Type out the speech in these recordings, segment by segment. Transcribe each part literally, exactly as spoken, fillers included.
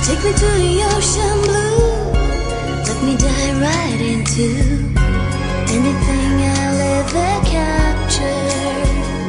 Take me to the ocean blue. Let me dive right into anything I'll ever capture.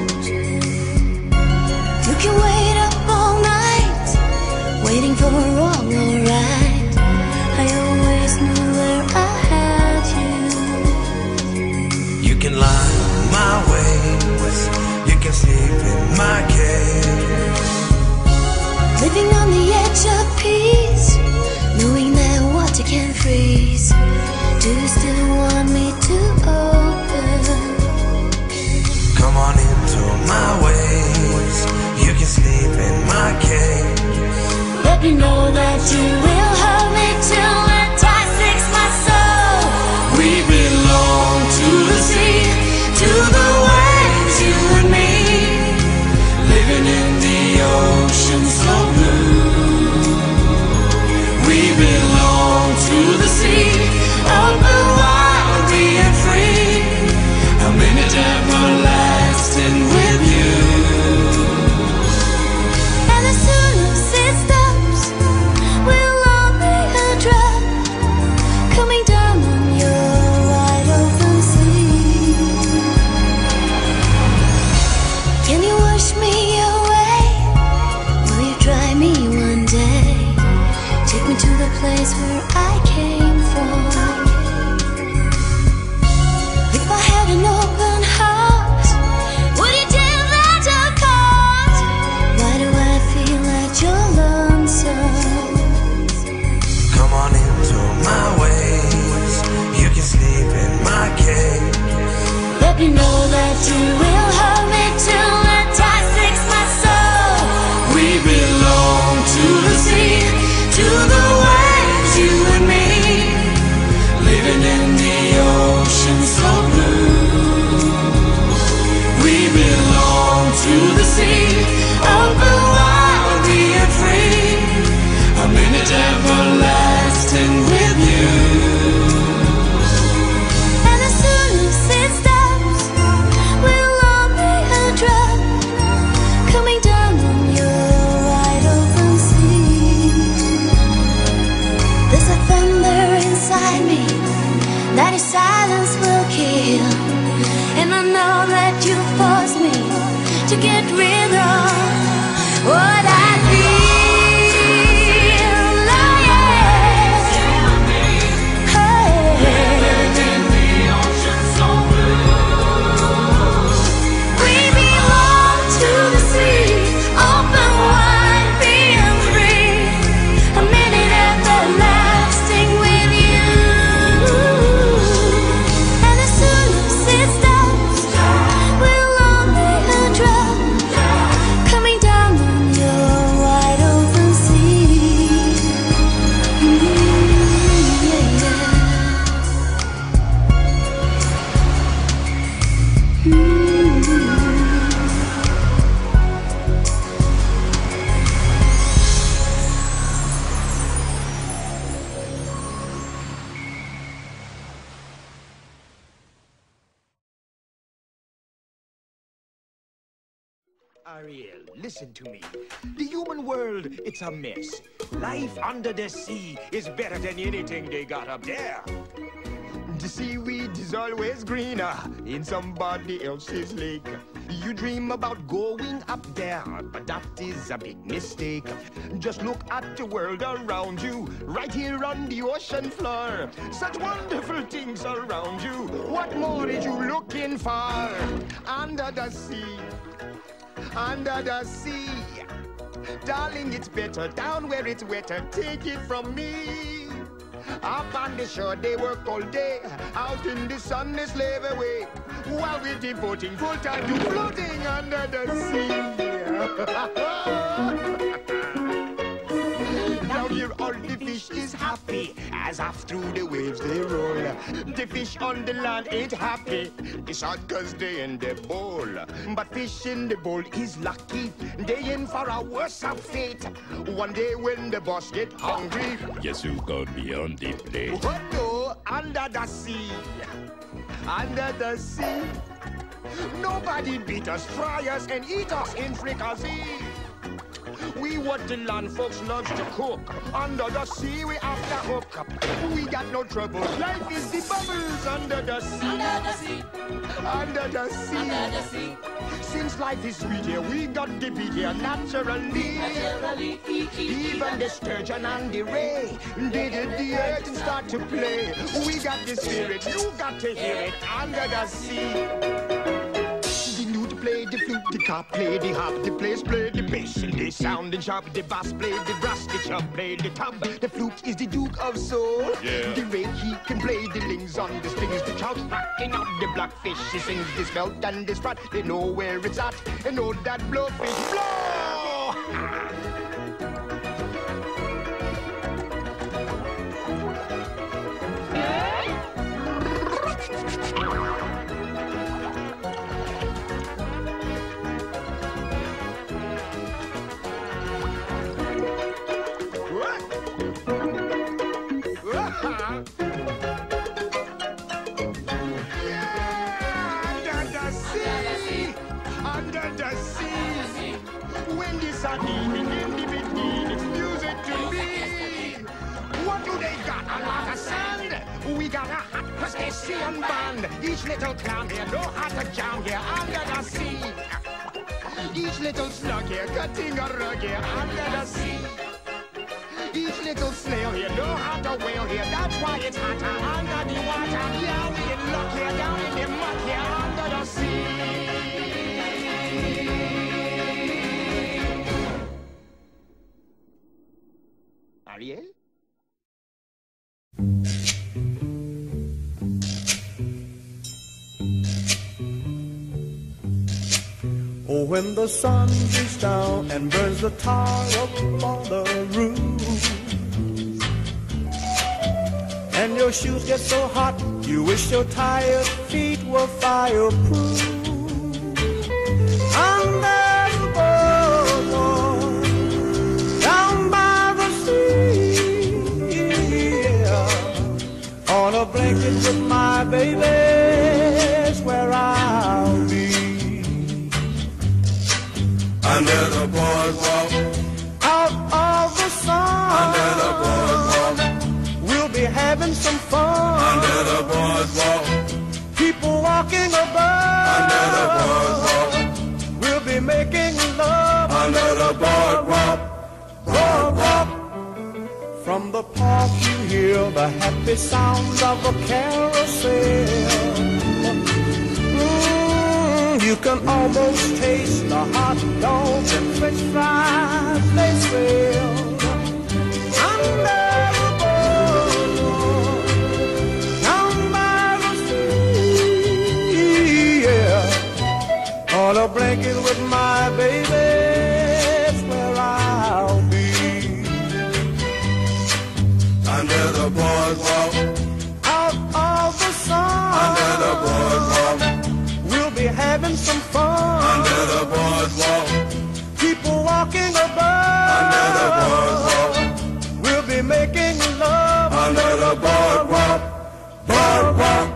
You can wait up all night, waiting for a wrong or right. I always knew where I had you. You can lie my ways, you can sleep in my cage. Living on the edge of peace, knowing that water can freeze. Do you still want me to open? Come on into my ways, you can sleep in my cage. Let me know that you will hold me till the tide sinks my soul. We belong to the sea, to the waves, you and me, living in the ocean so blue. We belong to the sea, open wide, free and free, a minute everlasting with you. And as soon as it stops, we'll all be a drop coming down on your wide open sea. Can you wash me away? Will you dry me one day? Take me to the place where I came from. If I had an open heart, would you tell that to cause? Why do I feel like you're lonesome? Come on into my ways, you can sleep in my cage. Let me know that you will hold me till the tide sinks my soul. We belong to the sea, to the waves, you and me, living in the ocean so blue. We belong to the sea, open wide, free and free, a minute everlasting with you. And as soon as it stops, we'll all be a drop coming down on your wide open sea. There's a thunder inside me that your silence will kill. And I know that you force me to get rid of what I feel. Oh, yeah. Hey. We belong to the sea, open wide, free and free, a minute everlasting with you. And as soon as it stops, we'll all be a drop coming down on your wide open sea. Mm, yeah, yeah. Mm. Ariel, listen to me. The human world, it's a mess. Life under the sea is better than anything they got up there. The seaweed is always greener in somebody else's lake. You dream about going up there, but that is a big mistake. Just look at the world around you, right here on the ocean floor. Such wonderful things around you. What more is you looking for? Under the sea, under the sea. Darling, it's better down where it's wetter. Take it from me. Up on the shore, they work all day. Out in the sun, they slave away. While we're devoting full time to floating under the sea. Down here, all the fish is happy as off through the waves they roll. The fish on the land ain't happy. It's hard cause they in the bowl. But fish in the bowl is lucky. They in for a worse of fate. One day when the boss get hungry, Yes, you got me on the plate. what no, under the sea, under the sea. Nobody beat us, fry us, and eat us in fricassee. We what the land folks loves to cook. Under the sea we have to hook up. We got no trouble. Life is the bubbles under the sea. Under the sea. Under the sea. Under the sea. Since life is sweet here, we got the beat here naturally. Naturally. Even the sturgeon and the ray did it the earth and start to play. We got the spirit, you got to hear it under the sea. The lute play the flute, the cop play the harp, the bass play the bass, and the sound and sharp, the bass play the brass, the chub play the tub. The flute is the Duke of Soul. Yeah. The ray he can play the lings on the strings, the trout rocking out the blackfish. He sings the smelt and the sprat. They know where it's at, they know that blowfish blow. Under the sea, when the sardine in the bikini, it's music to me. What do they got? A lot of sand. We got a hot crustacean band. Each little clown here know how to jam here under the sea. Each little slug here cutting a rug here under the sea. Each little snail here know how to whale here. That's why it's hotter under the water. Yeah, we in luck here down in the muck here under the sea. Ariel? Oh, when the sun beats down and burns the tar up on the roof, and your shoes get so hot, you wish your tired feet were fireproof. Under the boardwalk, down by the sea, yeah, on a blanket with my baby's where I'll be. Under the boardwalk, Out of the sun, under the boardwalk, we'll be having some fun. under the boardwalk, People walking above, under the boardwalk, we'll be making love. under the boardwalk, Boardwalk. From the park you hear the happy sounds of a carousel. Mm, you can almost taste the hot dogs and french fries they sell. Under the boardwalk, down by the sea, yeah, on a blanket with my baby. under the boardwalk, Out of the sun, under the boardwalk, we'll be having some fun. under the boardwalk, People walking above, under the boardwalk, we'll be making love. under the boardwalk, boardwalk.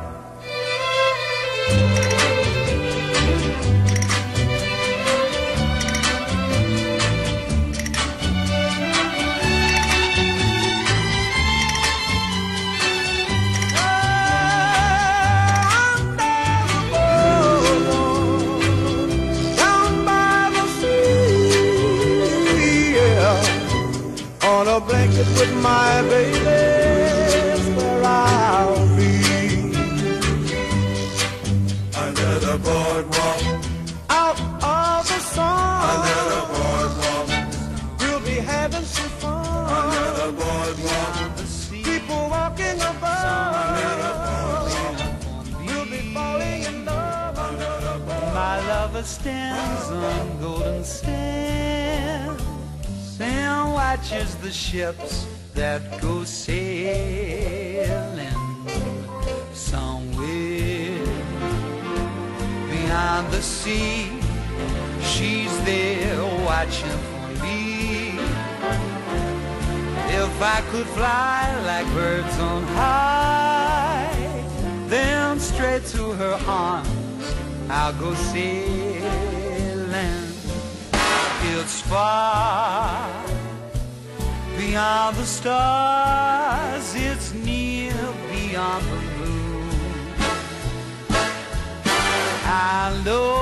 On a blanket with my baby's where I'll be. Under the boardwalk, Out of the sun, under the boardwalk, we'll be having some fun. under the boardwalk, People walking above, we'll be falling in love. under the boardwalk. My lover stands on golden sands and watches the ships that go sailing somewhere beyond the sea. She's there watching for me. If I could fly like birds on high, then straight to her arms I'll go sailing. If it's far beyond the stars, it's near beyond the moon. I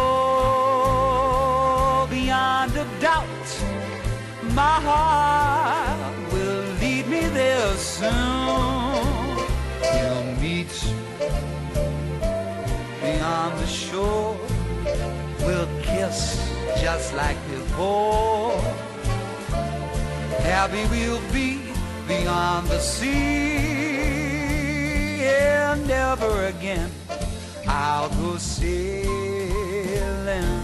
know beyond a doubt my heart will lead me there soon. We'll meet beyond the shore, we'll kiss just like before. Happy we'll be beyond the sea, and never again I'll go sailing.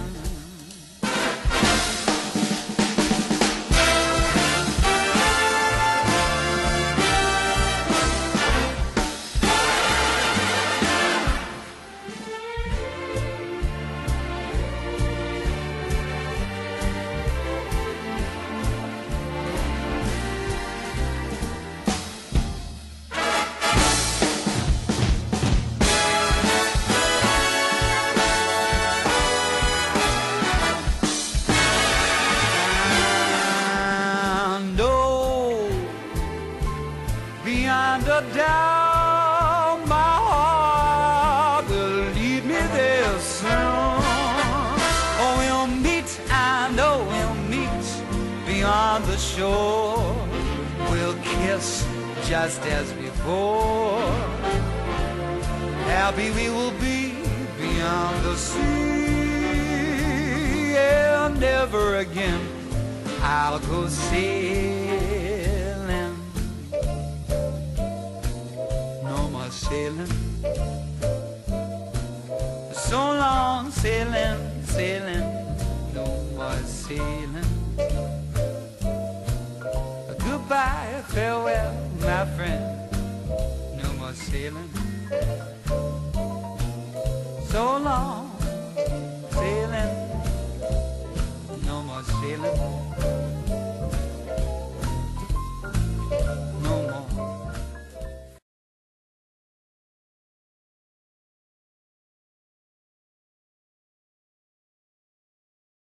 Beyond a doubt, my heart will lead me there soon. Oh, we'll meet, I know we'll meet beyond the shore. We'll kiss just as before. Happy we will be beyond the sea, and never again I'll go sailing. Sailing, so long sailing, sailing, no more sailing. Goodbye, farewell, my friend, no more sailing. So long sailing, no more sailing.